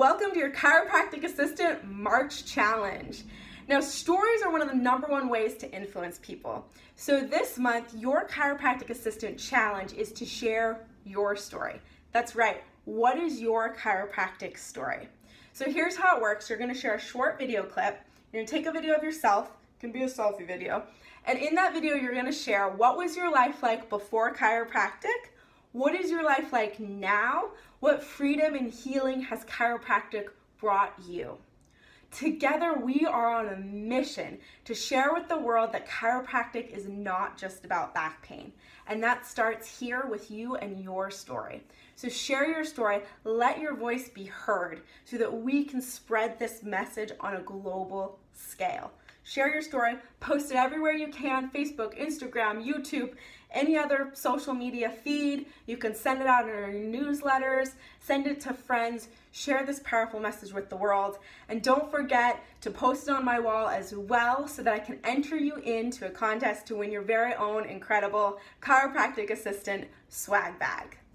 Welcome to your Chiropractic Assistant March Challenge. Now, stories are one of the #1 ways to influence people. So this month, your Chiropractic Assistant Challenge is to share your story. That's right. What is your chiropractic story? So here's how it works. You're going to share a short video clip. You're going to take a video of yourself. It can be a selfie video. And in that video, you're going to share what was your life like before chiropractic? What is your life like now? What freedom and healing has chiropractic brought you? Together, we are on a mission to share with the world that chiropractic is not just about back pain. And that starts here with you and your story. So share your story, let your voice be heard so that we can spread this message on a global scale. Share your story, post it everywhere you can, Facebook, Instagram, YouTube, any other social media feed. You can send it out in your newsletters, send it to friends, share this powerful message with the world. And don't forget to post it on my wall as well so that I can enter you into a contest to win your very own incredible Chiropractic Assistant swag bag.